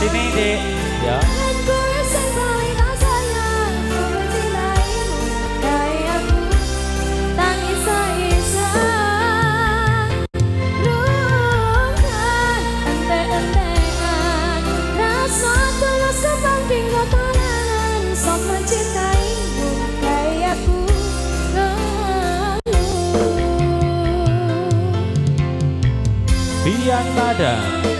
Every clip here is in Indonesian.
Sini dek, ya. Biar pada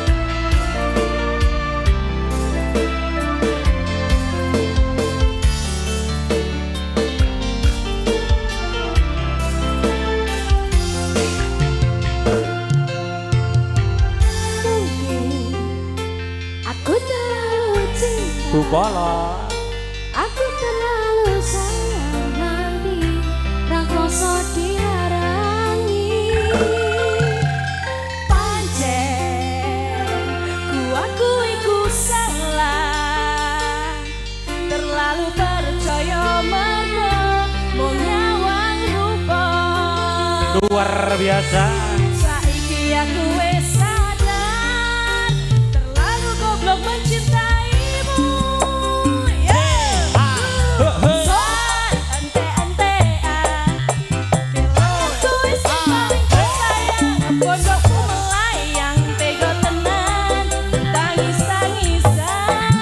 aku terlalu cinta, Bupala. aku terlalu sayang nanti rakoso diharangi. Pancen ku akui ku salah, terlalu percaya mergo mau nyawang rupa. Luar biasa. Saiki aku wis sadar, terlalu goblok mencintaimu. Soal ente-entean, aku wis paling tersayang. Pondokku melayang, tega tenan, tangis-tangisan.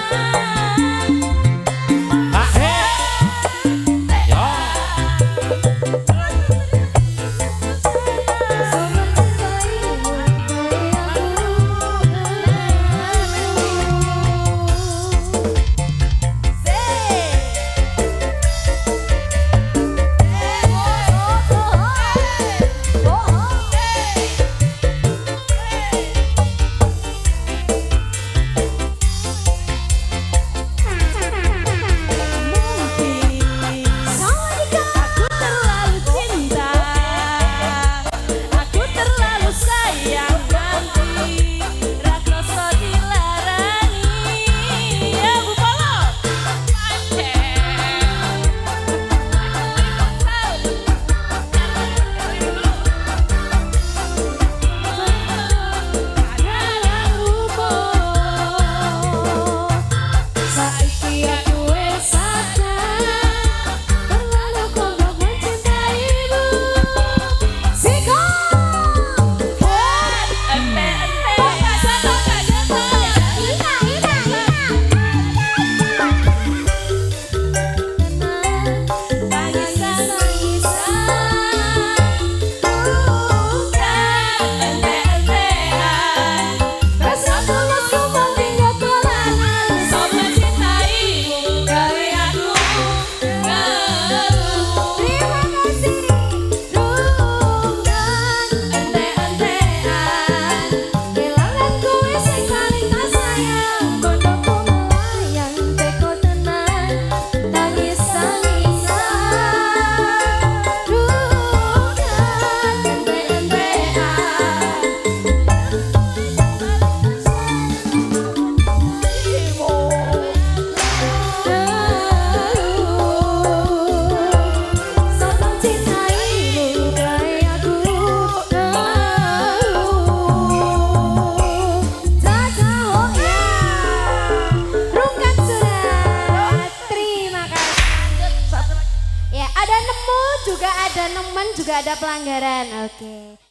Ada nemen juga ada pelanggaran. Oke.